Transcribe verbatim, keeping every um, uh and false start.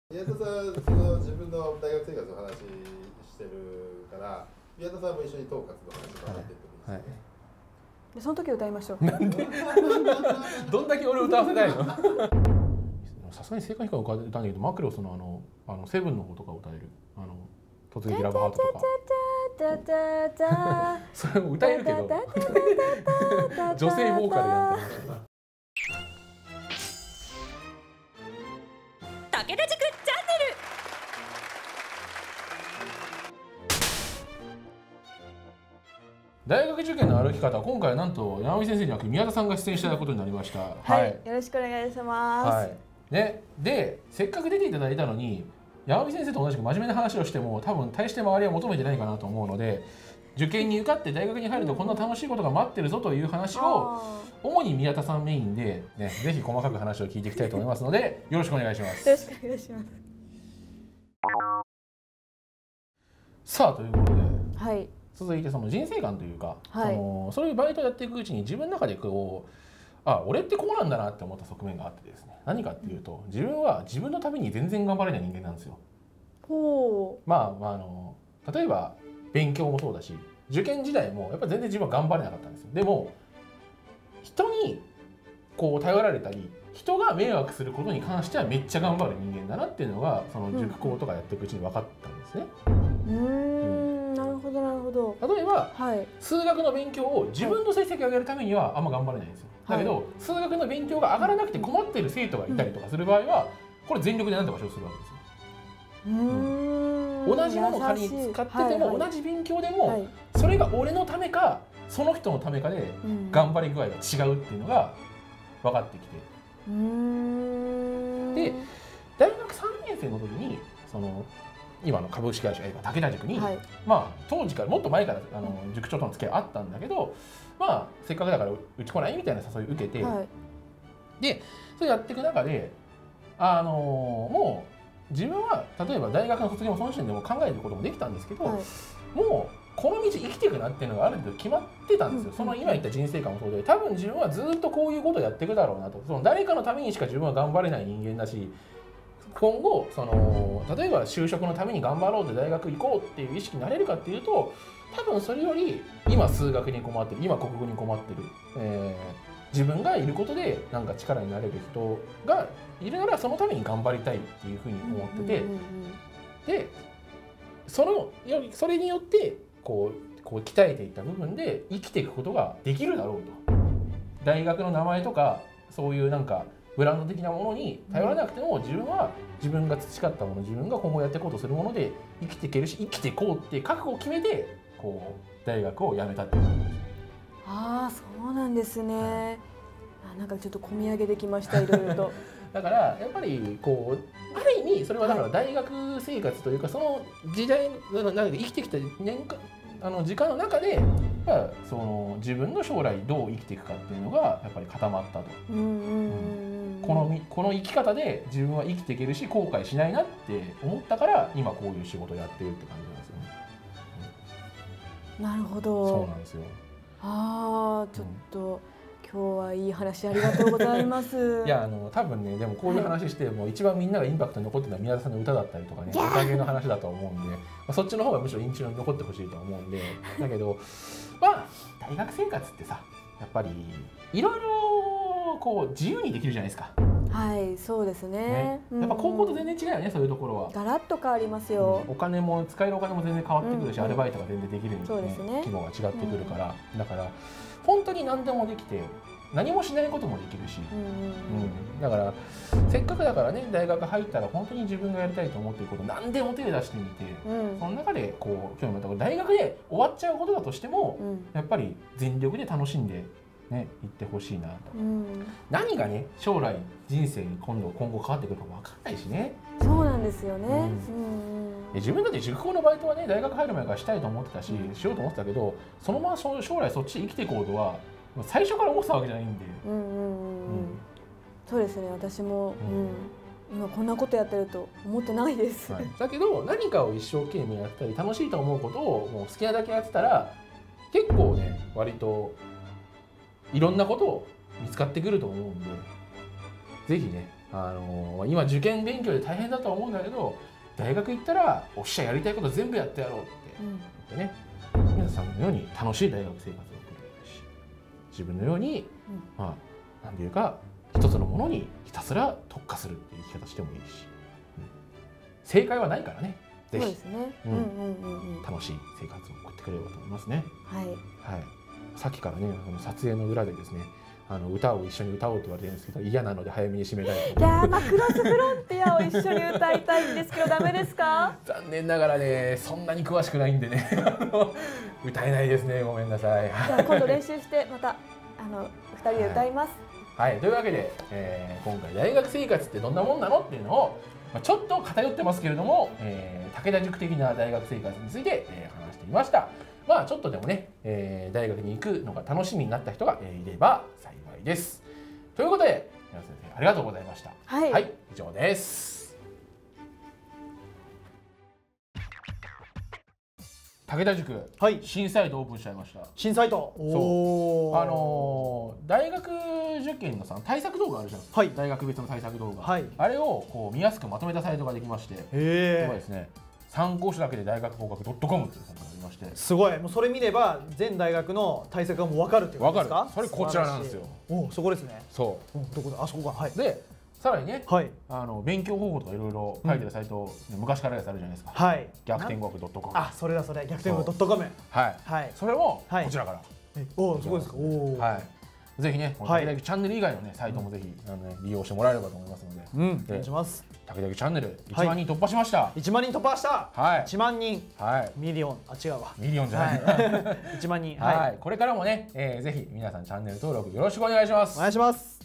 宮田さん、その自分の大学生活の話してるから、宮田さんも一緒に統括の話とかってってもいいですよね。はいはい、 でその時歌いましょう。 なんでどんだけ俺歌わせたいのさすがに正解に歌えたんだけど、マクロスのあのあのセブンの方とか歌える、あの突撃ラブハートとかそれも歌えるけど女性ボーカルやってましたな。 武田塾チャンネル。 大学受験の歩き方、今回はなんと山美先生にはなく宮田さんが出演したことになりました。 はい、はい、よろしくお願いします。 はいね、でせっかく出ていただいたのに山美先生と同じく真面目な話をしても多分大して周りは求めてないかなと思うので、受験に受かって大学に入るとこんな楽しいことが待ってるぞという話を主に宮田さんメインで、ね、ぜひ細かく話を聞いていきたいと思いますのでよろしくお願いします。 よろしくお願いします。 さあということで、 はい、 続いてその人生観というか、 はい、 そのそういうバイトをやっていくうちに自分の中でこうあ俺ってこうなんだなって思った側面があってですね、何かっていうと自分は自分のために全然頑張れない人間なんですよ。 ほう。 まあ、まあ、あの例えば勉強もそうだし受験時代もやっぱ全然自分は頑張れなかったんですよ。でも人にこう頼られたり人が迷惑することに関してはめっちゃ頑張る人間だなっていうのがその塾講とかやっていくうちに分かったんですね。 うん、なるほどなるほど。 例えば、 はい、 数学の勉強を自分の成績を上げるためにはあんま頑張れないんですよ。だけど、はい、数学の勉強が上がらなくて困っている生徒がいたりとかする場合はこれ全力で何とかしようとするわけですよ。うん、同じものを仮に使ってても、はいはい、同じ勉強でも、はい、それが俺のためかその人のためかで頑張り具合が違うっていうのが分かってきて、うん、で大学さんねん生の時にその今の株式会社武田塾に、はい、まあ当時からもっと前からあの塾長との付き合いあったんだけど、まあせっかくだからうち来ないみたいな誘いを受けて、はい、でそれやっていく中であのもう自分は例えば大学の卒業もその時点でも考えることもできたんですけど、はい、もうこの道生きていくなっていうのがある程度決まってたんですよ。その今言った人生観もそうで多分自分はずっとこういうことをやっていくだろうなと、その誰かのためにしか自分は頑張れない人間だし、今後その例えば就職のために頑張ろうって大学行こうっていう意識になれるかっていうと多分それより今数学に困ってる今国語に困ってる、えー、自分がいることでなんか力になれる人がいるならそのために頑張りたいっていうふうに思ってて、でそのそれによってこうこう鍛えていった部分で生きていくことができるだろうと。大学の名前とかそういうなんかブランド的なものに頼らなくても自分は自分が培ったもの自分が今後やっていこうとするもので生きていけるし生きていこうって覚悟を決めてこう大学を辞めたっていうことです。 ああそうなんですね。あなんかちょっと込み上げてきましたいろいろと。 だからやっぱりこうある意味それはだから大学生活というかその時代なんか生きてきた年間あの時間の中でその自分の将来どう生きていくかっていうのがやっぱり固まったと。このこの生き方で自分は生きていけるし後悔しないなって思ったから今こういう仕事をやってるって感じなんですよね。 うん、なるほど。 そうなんですよ。 ああちょっと、うん今日はいい話ありがとうございます。 いやあの多分ねでもこういう話しても、はい、一番みんながインパクトに残ってるのは宮田さんの歌だったりとかね歌芸の話だと思うんで、まあ、そっちの方がむしろ印象に残ってほしいと思うんでだけどまあ大学生活ってさやっぱりいろいろこう自由にできるじゃないですか。 はいそうですね。 ねやっぱ高校と全然違うよね、うん、そういうところは。 ガラッと変わりますよ。 うん、お金も使えるお金も全然変わってくるし、うん、アルバイトが全然できるんで、ね、 そうですね、 規模が違ってくるから、うん、だから本当に何でもできて何もしないこともできるし、うん、だからせっかくだからね大学入ったら本当に自分がやりたいと思っていること何でも手出してみて、うん、その中でこう興味持ったこと大学で終わっちゃうことだとしても、うん、やっぱり全力で楽しんでね行ってほしいなと、うん、何がね将来人生に今度今後変わってくるか分かんないしね。 そうなんですよね、うんうん、 自分だって塾講のバイトはね大学入る前からしたいと思ってたし、うん、しようと思ってたけどそのまま将来そっちで生きていこうとは最初から思ってたわけじゃないんで。 そうですね私も、うん、今こんなことやってると思ってないです、 はい、だけど何かを一生懸命やったり楽しいと思うことをもう好きなだけやってたら結構ね割といろんなことを見つかってくると思うんでぜひねあの今受験勉強で大変だと思うんだけど、大学行ったらおっしゃやりたいこと全部やってやろうって言ってね、うん、皆さんのように楽しい大学生活を送れるし、自分のように、うん、まあ何ていうか一つのものにひたすら特化するっていう生き方してもいいし、うん、正解はないからね。ぜひ楽しい生活を送ってくれればと思いますね。 はい、はい、 さっきからね、あの撮影の裏でですね、あの歌を一緒に歌おうと言われてるんですけど、嫌なので早めに締めたいと。 いやー、マクロスフロンティアを一緒に歌いたいんですけどダメですか？ 残念ながらね、そんなに詳しくないんでね歌えないですね、ごめんなさい。 じゃあ今度練習してまたあのふたりで歌います。 はい、はい、というわけで、えー、今回大学生活ってどんなもんなのっていうのを、まあ、ちょっと偏ってますけれども、えー、武田塾的な大学生活について、えー、話してみました。まあちょっとでもね、えー、大学に行くのが楽しみになった人が、えー、いれば幸いです。ということで、皆先生ありがとうございました。 はい、 はい、以上です。武田塾、はい、新サイトオープンしちゃいました。 新サイト。 そう。あのー、大学受験のさ対策動画あるじゃん。はい、大学別の対策動画。はい、あれをこう見やすくまとめたサイトができまして、へえ。これですね。参考書だけで大学合格 .com っていうサイトがありまして、 すごい。もうそれ見れば全大学の対策がもう分かるっていうことですか？ 分かる。それこちらなんですよ。 お、そこですね。 そう。 どこだ？あそこが。はい。 で、さらにね、はい、あの勉強方法とかいろいろ書いてるサイト、うん、昔からやつあるじゃないですか。はい。逆転合格 .com。 あ、それだそれ。逆転合格 .com。 はい。はい。それもこちらから。 お、すごいですか。おお。はい。 ぜひね、武田塾チャンネル以外のねサイトもぜひあの、ね、利用してもらえればと思いますので、うん、 お願いします。 武田塾チャンネルいちまんにん突破しました。 いちまんにん突破した。はい。いちまんにん。はい。ミリオン、あ違うわ。 ミリオンじゃない。 いちまんにん。 はい。これからもね、えー、ぜひ皆さんチャンネル登録よろしくお願いします。 お願いします。